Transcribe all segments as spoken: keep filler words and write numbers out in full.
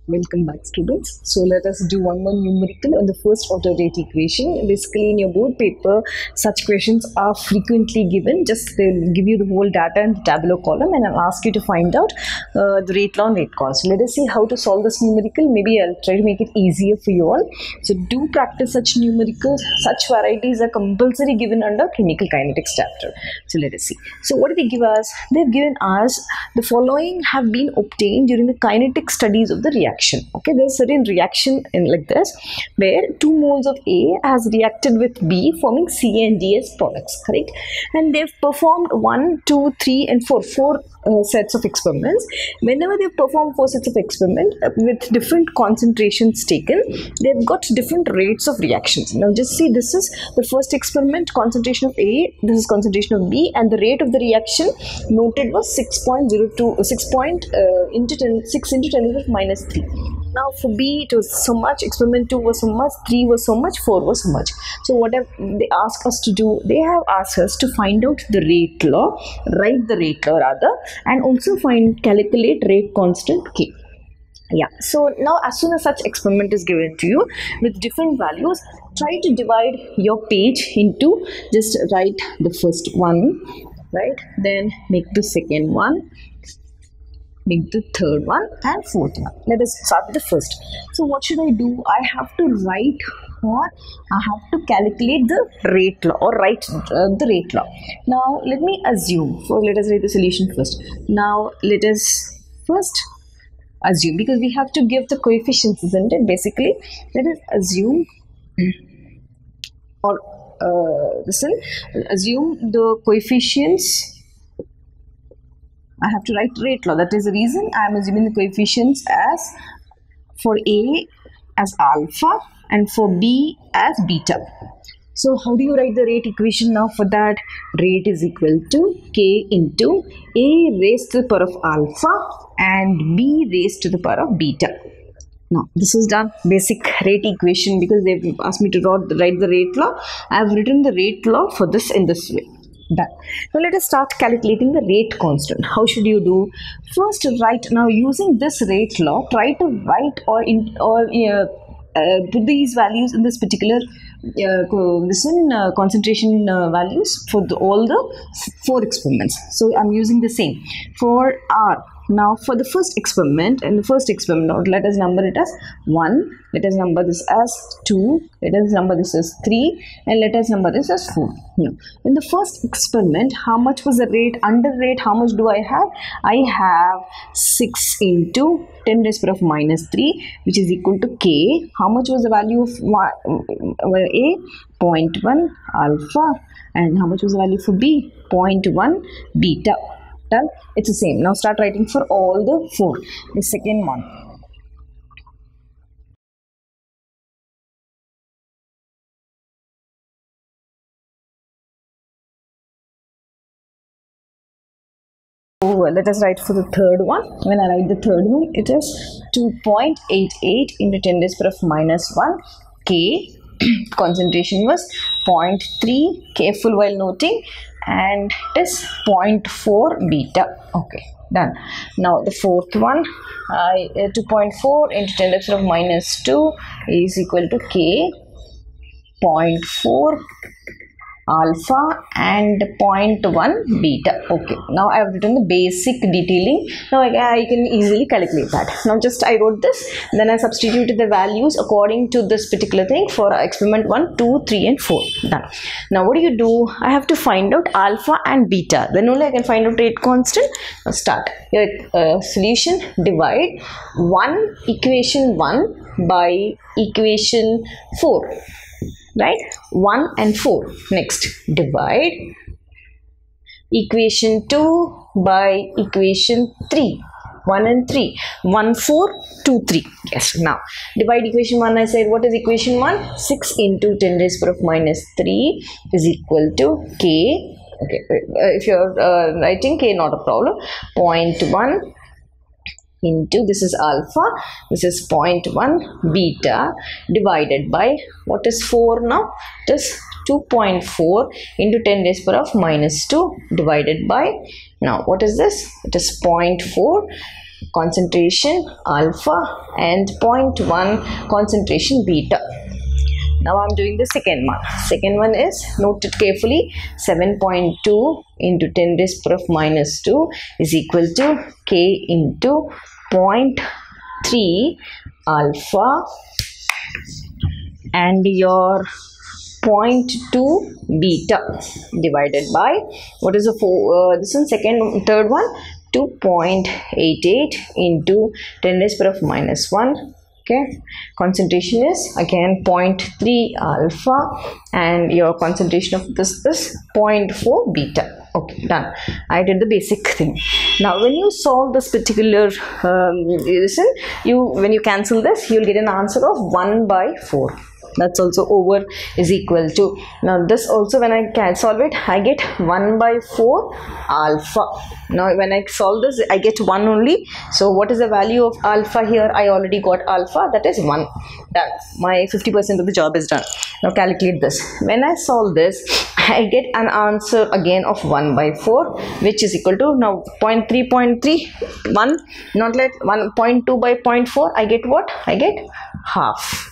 Welcome back, students. So let us do one more numerical on the first order rate equation. Basically, in your board paper, such questions are frequently given. Just they'll give you the whole data in the tabular column, and I'll ask you to find out uh, the rate law and rate constant. Let us see how to solve this numerical. Maybe I'll try to make it easier for you all. So do practice such numericals. Such varieties are compulsory given under chemical kinetics chapter. So let us see. So what do they give us? They've given us the following have been obtained during the kinetic studies of the reaction. Okay, there's certain reaction in like this where two moles of A has reacted with B, forming C and D as products, correct? And they've performed one, two, three, and four, four uh, sets of experiments. Whenever they've performed four sets of experiment uh, with different concentrations taken, they've got different rates of reactions. Now just see, this is the first experiment, concentration of A, this is concentration of B, and the rate of the reaction noted was six point zero two, six point uh, into ten, six into ten to the minus three. Now for B it was so much, experiment two was so much, three was so much, four was so much. So whatever they ask us to do, they have asked us to find out the rate law, write the rate law rather, and also find calculate rate constant K. Yeah, so now as soon as such experiment is given to you with different values, try to divide your page into, just write the first one, right, then make the second one, make the third one, and fourth one. Let us start with the first. So what should I do? I have to write or I have to calculate the rate law or write uh, the rate law. Now let me assume, so let us write the solution first. Now let us first assume, because we have to give the coefficients, isn't it? Basically, let us assume or uh, listen, assume the coefficients. I have to write rate law. That is the reason I am assuming the coefficients as for A as alpha and for B as beta. So how do you write the rate equation now? For that, rate is equal to K into A raised to the power of alpha and B raised to the power of beta. Now this is done, basic rate equation, because they've asked me to write the rate law. I have written the rate law for this in this way. Done. Now let us start calculating the rate constant. How should you do? First, write, now using this rate law, try to write or in or uh, uh, put these values in this particular uh, listen uh, concentration uh, values for the, all the four experiments. So I'm using the same for R. Now for the first experiment, and the first experiment, let us number it as one, let us number this as two, let us number this as three, and let us number this as four. Now, in the first experiment, how much was the rate? Under rate, how much do I have? I have six into ten raised to the power of minus three, which is equal to K. How much was the value of A? zero point one alpha, and how much was the value for B? zero point one beta. Done. It's the same. Now start writing for all the four. The second one. So let us write for the third one. When I write the third one, it is two point eight eight into ten raised to the power of minus one K. Concentration was zero point three. Careful while noting. And it is zero point four beta. Okay, done. Now the fourth one, I uh, two point four into ten raised to the power of minus two is equal to K, zero point four alpha and zero point one beta. Okay, now I have written the basic detailing. Now I, I can easily calculate that. Now just I wrote this, then I substituted the values according to this particular thing for experiment one, two, three, and four. Done. Now what do you do? I have to find out alpha and beta. Then only I can find out rate constant. Now start your uh, solution. Divide one equation one by equation four. Right, one and four. Next, divide equation two by equation three. one and three. one, four, two, three. Yes. Now, divide equation one. I said, what is equation one? six into ten raised to the power of minus three is equal to K. Okay, uh, if you're uh, writing K, not a problem. zero point one into, this is alpha, this is zero point one beta, divided by, what is four now? It is two point four into ten raised to the power of minus two divided by, now what is this? It is zero point four concentration alpha and zero point one concentration beta. Now I'm doing the second one. Second one is, note it carefully, seven point two into ten raised power of minus two is equal to K into zero point three alpha and your zero point two beta divided by, what is the four, uh, this one, second, third one, two point eight eight into ten raised power of minus one. Okay, concentration is again zero point three alpha and your concentration of this is zero point four beta. Okay, done. I did the basic thing. Now when you solve this particular um, listen, you when you cancel this, you will get an answer of one by four. That's also over is equal to, now this also when I can solve it, I get one by four alpha. Now when I solve this, I get one only. So what is the value of alpha here? I already got alpha, that is one. Done. My fifty percent of the job is done. Now calculate this. When I solve this, I get an answer again of one by four, which is equal to, now zero point three, zero point three, one, not like one point two by zero point four, I get what? I get half.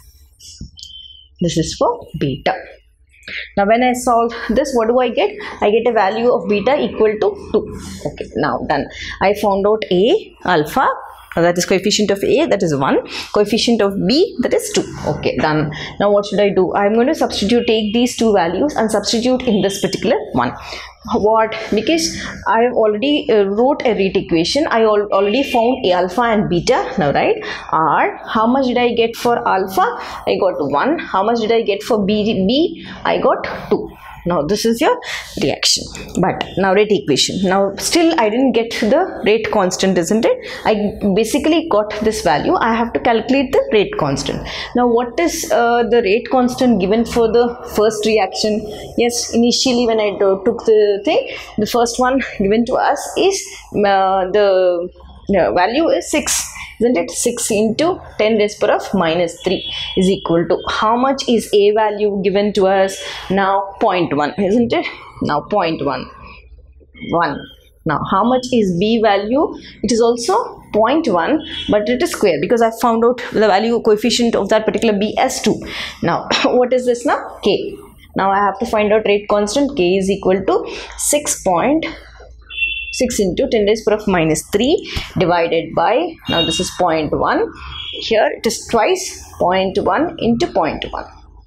This is for beta. Now when I solve this, what do I get? I get a value of beta equal to two. Okay, now done. I found out A, alpha, that is coefficient of A, that is one, coefficient of B, that is two. Okay, done. Now what should I do? I am going to substitute, take these two values and substitute in this particular one. What? Because I have already uh, wrote a rate equation. I al already found A alpha and beta now, right? R, how much did I get for alpha? I got one. How much did I get for B? B? I got two. Now this is your reaction. But now rate equation. Now still I didn't get the rate constant, isn't it? I basically got this value. I have to calculate the rate constant. Now what is uh, the rate constant given for the first reaction? Yes, initially when I do, took the thing, the first one given to us is uh, the uh, value is six. Isn't it? six into ten raised power of minus three is equal to, how much is A value given to us? Now zero point one, isn't it? Now zero point one, one. Now how much is B value? It is also zero point one, but it is square because I found out the value coefficient of that particular B as two. Now what is this now? K. Now I have to find out rate constant. K is equal to six point six into ten raised power of minus three divided by, now this is zero point one, here it is twice zero point one into zero point one.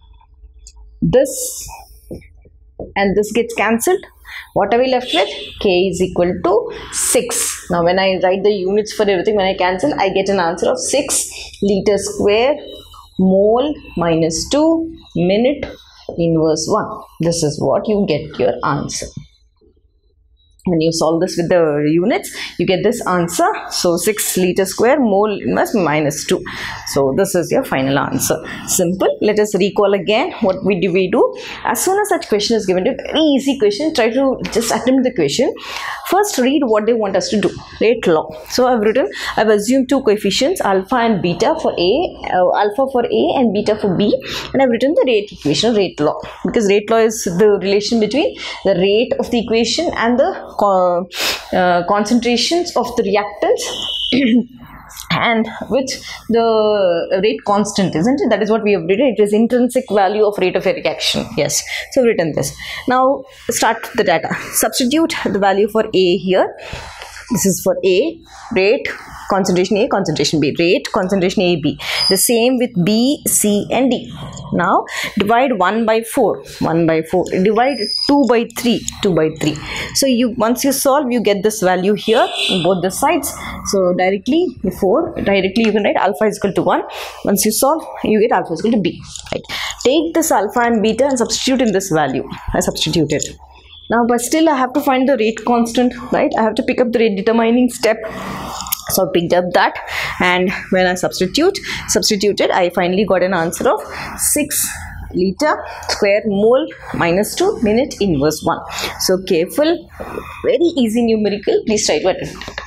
This and this gets cancelled. What are we left with? K is equal to six. Now when I write the units for everything, when I cancel, I get an answer of six liter square mole minus two minute inverse one. This is what you get your answer. When you solve this with the units, you get this answer. So six liter square mole inverse minus two. So this is your final answer. Simple. Let us recall again what we do. We do. As soon as such question is given, a very easy question, try to just attempt the question. First read what they want us to do. Rate law. So I've written, I've assumed two coefficients, alpha and beta for A, uh, alpha for A and beta for B, and I've written the rate equation, rate law, because rate law is the relation between the rate of the equation and the Uh, uh, concentrations of the reactants and with the rate constant, isn't it? That is what we have written. It is intrinsic value of rate of a reaction. Yes, so we've written this. Now start the data. Substitute the value for A here. This is for A, rate, concentration A, concentration B, rate, concentration A, B. The same with B, C and D. Now divide one by four, one by four, divide two by three, two by three. So you once you solve, you get this value here on both the sides. So directly before, directly you can write alpha is equal to one. Once you solve, you get alpha is equal to B. Right. Take this alpha and beta and substitute in this value. I substituted. Now, but still I have to find the rate constant, right? I have to pick up the rate determining step. So I picked up that, and when I substitute, substituted, I finally got an answer of six liter square mole minus two minute inverse one. So careful, very easy numerical. Please try to attempt it.